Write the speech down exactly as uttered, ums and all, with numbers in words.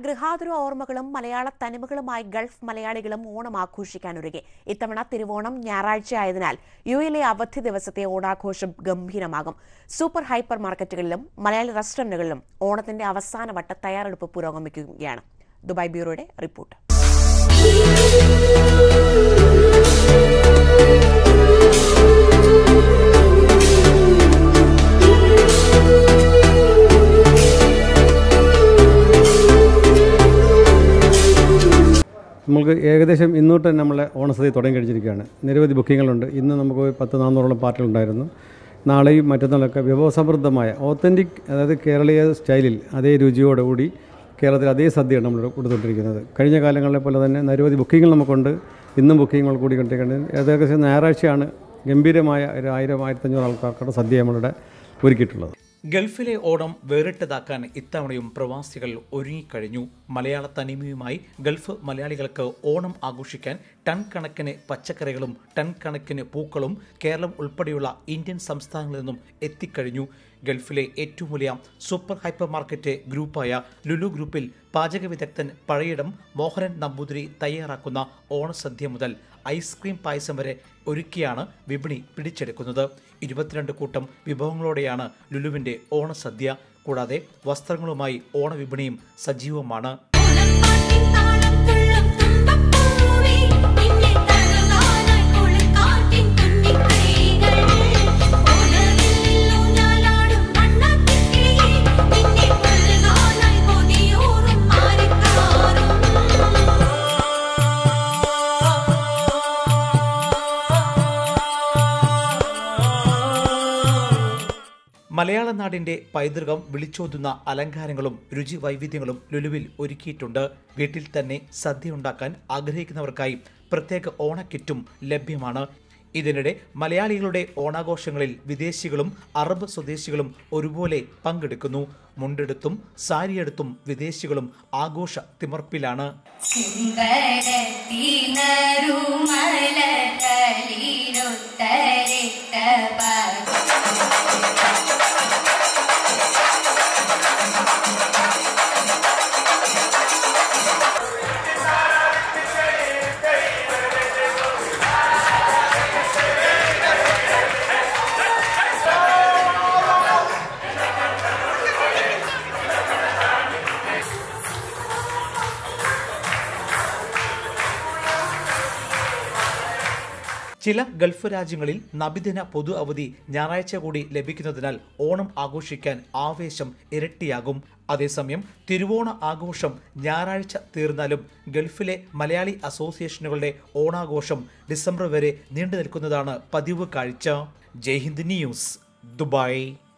ഗൃഹാതുര ഓർമ്മകളും മലയാള തനിമകളുമായി ഗൾഫ് മലയാളികളും ഓണം ആഘോഷിക്കാനൊരുങ്ങി. ഇത്തവണ തിരുവോണം ഞായറാഴ്ച ആയതിനാൽ യു എയിലെ അവധി ദിവസത്തെ ഓണാഘോഷം ഗംഭീരമാകും. സൂപ്പർ ഹൈപ്പർ മാർക്കറ്റുകളിലും മലയാളി റെസ്റ്റോറന്റുകളിലും ഓണത്തിന്റെ അവസാനവട്ട തയ്യാറെടുപ്പ് പുരോഗമിക്കുകയാണ്. ദുബായ് ബ്യൂറോയുടെ റിപ്പോർട്ട്. നമുക്ക് ഏകദേശം ഇന്നോട്ട് തന്നെ നമ്മളെ ഓണസദ്യ തുടങ്ങി കഴിഞ്ഞിരിക്കുകയാണ്. നിരവധി ബുക്കിങ്ങുകളുണ്ട്. ഇന്ന് നമുക്ക് പത്ത് നാന്നൂറോളം പാർട്ടികളുണ്ടായിരുന്നു. നാളെയും മറ്റന്നാളൊക്കെ വിഭവസമൃദ്ധമായ ഓത്തൻറ്റിക്, അതായത് കേരളീയ സ്റ്റൈലിൽ അതേ രുചിയോടുകൂടി കേരളത്തിൽ അതേ സദ്യയാണ് നമ്മൾ കൊടുത്തുകൊണ്ടിരിക്കുന്നത്. കഴിഞ്ഞ കാലങ്ങളിലെ പോലെ തന്നെ നിരവധി ബുക്കിങ്ങുകൾ നമുക്കുണ്ട്. ഇന്നും ബുക്കിങ്ങുകൾ കൂടിക്കൊണ്ടിരിക്കുന്നത്. ഏകദേശം ഞായറാഴ്ചയാണ് ഗംഭീരമായ ഒരു ആയിരം ആയിരത്തഞ്ഞൂറ് ആൾക്കാർക്കുള്ള സദ്യ നമ്മളുടെ ഒരുക്കിയിട്ടുള്ളത്. ഗൾഫിലെ ഓണം വേറിട്ടതാക്കാൻ ഇത്തവണയും പ്രവാസികൾ ഒരുങ്ങിക്കഴിഞ്ഞു. മലയാള തനിമയുമായി ഗൾഫ് മലയാളികൾക്ക് ഓണം ആഘോഷിക്കാൻ ടൺ കണക്കിന് പച്ചക്കറികളും ടൺ കണക്കിന് പൂക്കളും കേരളം ഉൾപ്പെടെയുള്ള ഇന്ത്യൻ സംസ്ഥാനങ്ങളിൽ നിന്നും എത്തിക്കഴിഞ്ഞു. ഗൾഫിലെ ഏറ്റവും വലിയ സൂപ്പർ ഹൈപ്പർ മാർക്കറ്റ് ഗ്രൂപ്പായ ലുലു ഗ്രൂപ്പിൽ പാചക വിദഗ്ധൻ പഴയിടം മോഹനൻ നമ്പൂതിരി തയ്യാറാക്കുന്ന ഓണസദ്യ മുതൽ ഐസ്ക്രീം പായസം വരെ ഒരുക്കിയാണ് വിപണി പിടിച്ചെടുക്കുന്നത്. ഇരുപത്തിരണ്ട് കൂട്ടം വിഭവങ്ങളോടെയാണ് ലുലുവിന്റെ ഓണസദ്യ. കൂടാതെ വസ്ത്രങ്ങളുമായി ഓണവിപണിയും സജീവമാണ്. മലയാള നാടിന്റെ പൈതൃകം വിളിച്ചോതുന്ന അലങ്കാരങ്ങളും രുചി വൈവിധ്യങ്ങളും ലുലുവിൽ ഒരുക്കിയിട്ടുണ്ട്. വീട്ടിൽ തന്നെ സദ്യ ഉണ്ടാക്കാൻ ആഗ്രഹിക്കുന്നവർക്കായി പ്രത്യേക ഓണക്കിറ്റും ലഭ്യമാണ്. ഇതിനിടെ മലയാളികളുടെ ഓണാഘോഷങ്ങളിൽ വിദേശികളും അറബ് സ്വദേശികളും ഒരുപോലെ പങ്കെടുക്കുന്നു. മുണ്ടെടുത്തും സാരിയെടുത്തും വിദേശികളും ആഘോഷ തിമർപ്പിലാണ്. ചില ഗൾഫ് രാജ്യങ്ങളിൽ നബിദിന പൊതു അവധി ഞായറാഴ്ച കൂടി ലഭിക്കുന്നതിനാൽ ഓണം ആഘോഷിക്കാൻ ആവേശം ഇരട്ടിയാകും. അതേസമയം തിരുവോണ ആഘോഷം ഞായറാഴ്ച തീർന്നാലും ഗൾഫിലെ മലയാളി അസോസിയേഷനുകളുടെ ഓണാഘോഷം ഡിസംബർ വരെ നീണ്ടു നിൽക്കുന്നതാണ് പതിവ് കാഴ്ച. Jai Hind news, Dubai.